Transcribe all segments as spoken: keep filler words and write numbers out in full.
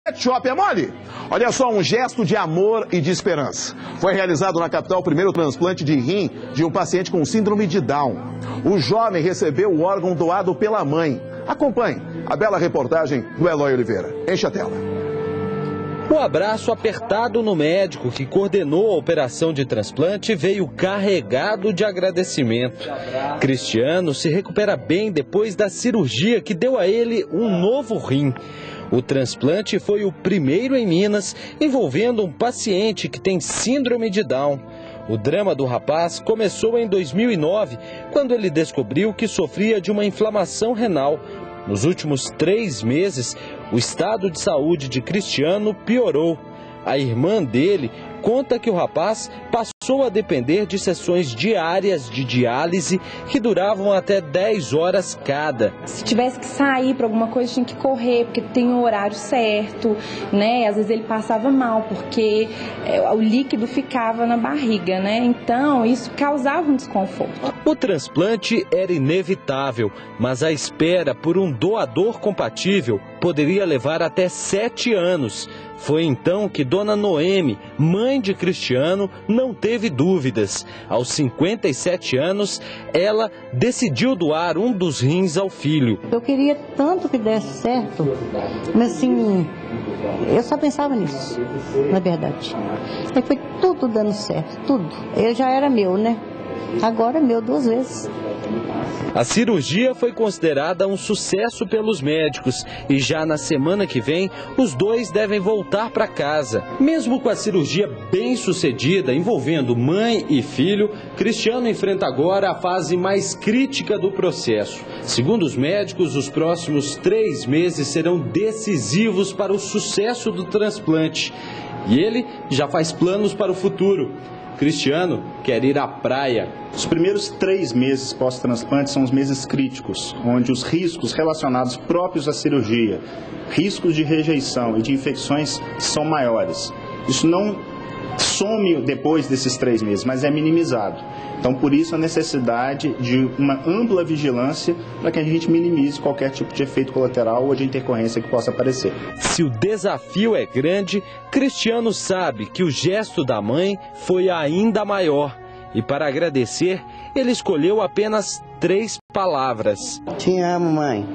Pet Shop é mole? Olha só, um gesto de amor e de esperança. Foi realizado na capital o primeiro transplante de rim de um paciente com síndrome de Down. O jovem recebeu o órgão doado pela mãe. Acompanhe a bela reportagem do Eloy Oliveira. Enche a tela. O abraço apertado no médico que coordenou a operação de transplante veio carregado de agradecimento. Cristiano se recupera bem depois da cirurgia que deu a ele um novo rim. O transplante foi o primeiro em Minas, envolvendo um paciente que tem síndrome de Down. O drama do rapaz começou em dois mil e nove, quando ele descobriu que sofria de uma inflamação renal. Nos últimos três meses, o estado de saúde de Cristiano piorou. A irmã dele conta que o rapaz passou a depender de sessões diárias de diálise que duravam até dez horas cada. Se tivesse que sair para alguma coisa, tinha que correr, porque tem o horário certo, né? Às vezes ele passava mal, porque é, o líquido ficava na barriga, né? Então, isso causava um desconforto. O transplante era inevitável, mas a espera por um doador compatível poderia levar até sete anos. Foi então que Dona Noemi, mãe de Cristiano, não teve dúvidas. Aos cinquenta e sete anos, ela decidiu doar um dos rins ao filho. Eu queria tanto que desse certo, mas assim, eu só pensava nisso, na verdade. E foi tudo dando certo, tudo. Ele já era meu, né? Agora é meu duas vezes. A cirurgia foi considerada um sucesso pelos médicos e já na semana que vem os dois devem voltar para casa. Mesmo com a cirurgia bem sucedida envolvendo mãe e filho, Cristiano enfrenta agora a fase mais crítica do processo. Segundo os médicos, os próximos três meses serão decisivos para o sucesso do transplante. E ele já faz planos para o futuro. Cristiano quer ir à praia. Os primeiros três meses pós-transplante são os meses críticos, onde os riscos relacionados próprios à cirurgia, riscos de rejeição e de infecções são maiores. Isso não some depois desses três meses, mas é minimizado. Então, por isso, a necessidade de uma ampla vigilância para que a gente minimize qualquer tipo de efeito colateral ou de intercorrência que possa aparecer. Se o desafio é grande, Cristiano sabe que o gesto da mãe foi ainda maior. E para agradecer, ele escolheu apenas três palavras. Te amo, mãe.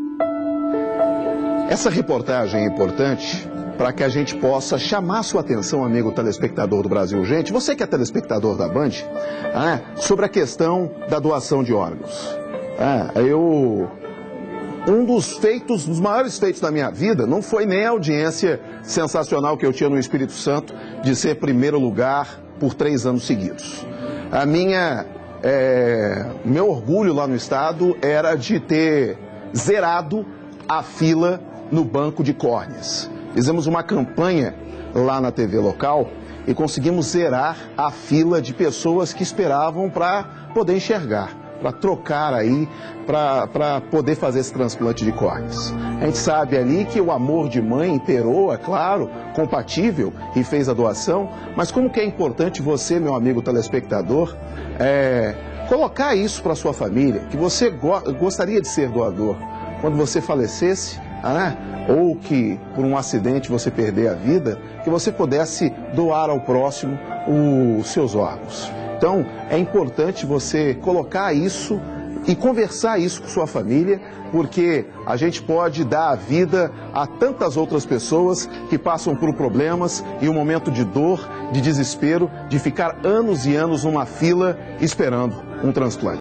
Essa reportagem é importante para que a gente possa chamar sua atenção, amigo telespectador do Brasil Urgente, você que é telespectador da Band, ah, sobre a questão da doação de órgãos. Ah, eu... Um dos feitos, dos maiores feitos da minha vida, não foi nem a audiência sensacional que eu tinha no Espírito Santo de ser primeiro lugar por três anos seguidos. A minha... É, meu orgulho lá no estado era de ter zerado a fila no banco de córneas. Fizemos uma campanha lá na T V local e conseguimos zerar a fila de pessoas que esperavam para poder enxergar, para trocar aí, para poder fazer esse transplante de córneas. A gente sabe ali que o amor de mãe imperou, é claro, compatível e fez a doação, mas como que é importante você, meu amigo telespectador, é, colocar isso para sua família, que você go gostaria de ser doador. Quando você falecesse, né? Ou que por um acidente você perder a vida, que você pudesse doar ao próximo os seus órgãos. Então, é importante você colocar isso e conversar isso com sua família, porque a gente pode dar a vida a tantas outras pessoas que passam por problemas e um momento de dor, de desespero, de ficar anos e anos numa fila esperando um transplante.